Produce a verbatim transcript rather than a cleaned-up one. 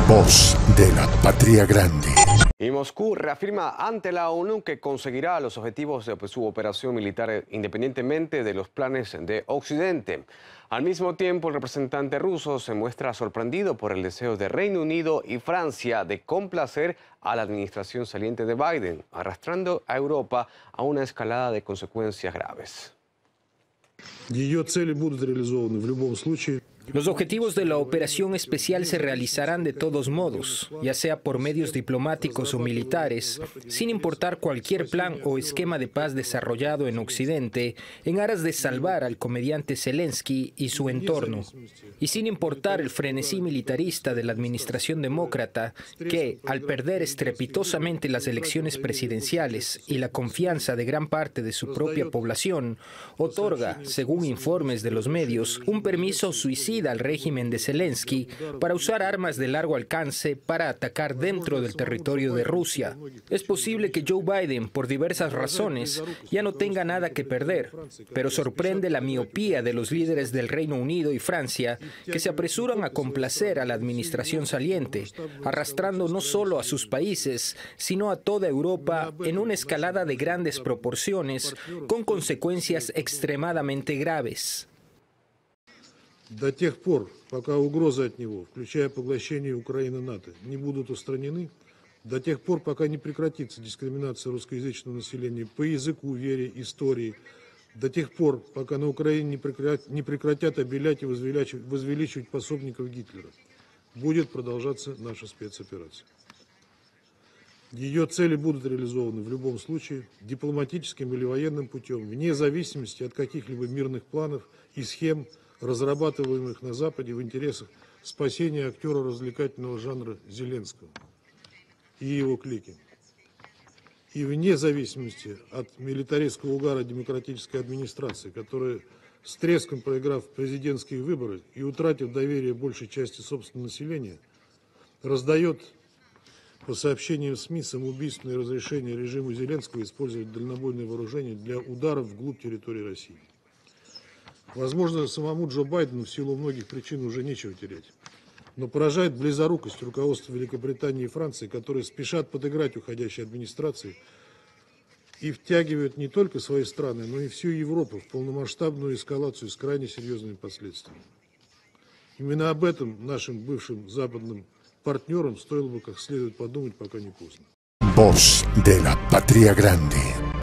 Voz de la Patria Grande. Y Moscú reafirma ante la ONU que conseguirá los objetivos de su operación militar independientemente de los planes de Occidente. Al mismo tiempo, el representante ruso se muestra sorprendido por el deseo de Reino Unido y Francia de complacer a la administración saliente de Biden, arrastrando a Europa a una escalada de consecuencias graves. Los objetivos de la operación especial se realizarán de todos modos, ya sea por medios diplomáticos o militares, sin importar cualquier plan o esquema de paz desarrollado en Occidente, en aras de salvar al comediante Zelensky y su entorno, y sin importar el frenesí militarista de la administración demócrata, que, al perder estrepitosamente las elecciones presidenciales y la confianza de gran parte de su propia población, otorga, según informes de los medios, un permiso suicida al régimen de Zelensky para usar armas de largo alcance para atacar dentro del territorio de Rusia. Es posible que Joe Biden, por diversas razones, ya no tenga nada que perder, pero sorprende la miopía de los líderes del Reino Unido y Francia, que se apresuran a complacer a la administración saliente, arrastrando no solo a sus países, sino a toda Europa en una escalada de grandes proporciones, con consecuencias extremadamente graves. До тех пор, пока угрозы от него, включая поглощение Украины НАТО, не будут устранены, до тех пор, пока не прекратится дискриминация русскоязычного населения по языку, вере, истории, до тех пор, пока на Украине не прекратят, не прекратят обелять и возвеличивать, возвеличивать пособников Гитлера, будет продолжаться наша спецоперация. Ее цели будут реализованы в любом случае дипломатическим или военным путем, вне зависимости от каких-либо мирных планов и схем, разрабатываемых на Западе в интересах спасения актера развлекательного жанра Зеленского и его клики. И вне зависимости от милитаристского угара демократической администрации, которая, с треском проиграв президентские выборы и утратив доверие большей части собственного населения, раздает, по сообщениям СМИ, самоубийственное разрешение режиму Зеленского использовать дальнобойное вооружение для ударов вглубь территории России. Возможно, самому Джо Байдену в силу многих причин уже нечего терять. Но поражает близорукость руководства Великобритании и Франции, которые спешат подыграть уходящей администрации и втягивают не только свои страны, но и всю Европу в полномасштабную эскалацию с крайне серьезными последствиями. Именно об этом нашим бывшим западным партнерам стоило бы как следует подумать, пока не поздно. Voz de la Patria Grande.